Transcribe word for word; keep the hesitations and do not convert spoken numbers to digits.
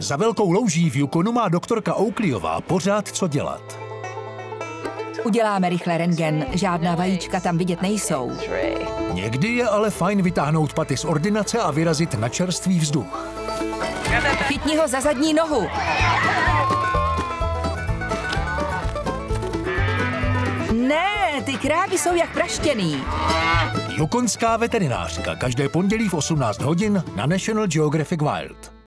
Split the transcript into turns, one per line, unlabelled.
Za velkou louží v Yukonu má doktorka Oakleyová pořád co dělat.
Uděláme rychle rentgen, žádná vajíčka tam vidět nejsou.
Někdy je ale fajn vytáhnout paty z ordinace a vyrazit na čerstvý vzduch.
Chytni ho za zadní nohu. Ne, ty krávy jsou jak praštěný.
Yukonská veterinářka každé pondělí v osmnáct hodin na National Geographic Wild.